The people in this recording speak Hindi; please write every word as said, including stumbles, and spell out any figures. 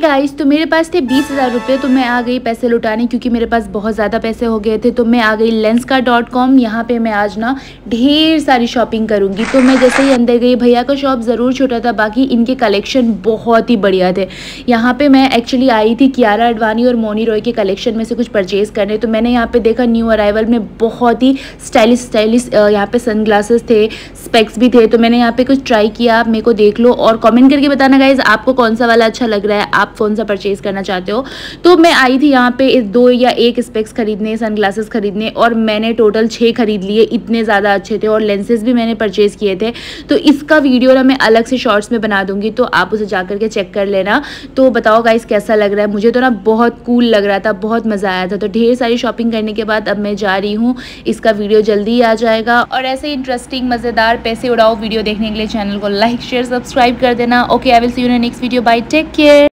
गाइस, तो मेरे पास थे बीस हज़ार रुपये, तो मैं आ गई पैसे लुटाने क्योंकि मेरे पास बहुत ज़्यादा पैसे हो गए थे। तो मैं आ गई लेंसकार्ट डॉट कॉम। यहाँ पे मैं आज ना ढेर सारी शॉपिंग करूँगी। तो मैं जैसे ही अंदर गई, भैया का शॉप ज़रूर छोटा था, बाकी इनके कलेक्शन बहुत ही बढ़िया थे। यहाँ पे मैं एक्चुअली आई थी कियारा अडवाणी और मौनी रॉय के कलेक्शन में से कुछ परचेज़ करने। तो मैंने यहाँ पे देखा न्यू अराइवल में बहुत ही स्टाइलिश स्टाइलिश यहाँ पे सनग्लासेस थे, स्पेक्स भी थे। तो मैंने यहाँ पे कुछ ट्राई किया, आप मेरे को देख लो और कमेंट करके बताना गाइज आपको कौन सा वाला अच्छा लग रहा है, आप कौन सा परचेज करना चाहते हो। तो मैं आई थी यहाँ पे दो या एक स्पेक्स खरीदने, सनग्लासेस खरीदने, और मैंने टोटल छः खरीद लिए। इतने ज़्यादा अच्छे थे और लेंसेज भी मैंने परचेज किए थे। तो इसका वीडियो ना मैं अलग से शॉर्ट्स में बना दूंगी, तो आप उसे जा करके चेक कर लेना। तो बताओ गाइज कैसा लग रहा है। मुझे तो ना बहुत कूल लग रहा था, बहुत मज़ा आया था। तो ढेर सारी शॉपिंग करने के बाद अब मैं जा रही हूँ, इसका वीडियो जल्दी ही आ जाएगा। और ऐसे इंटरेस्टिंग मज़ेदार पैसे उड़ाओ वीडियो देखने के लिए चैनल को लाइक शेयर सब्सक्राइब कर देना। Okay, I will see you in next video. Bye, take care.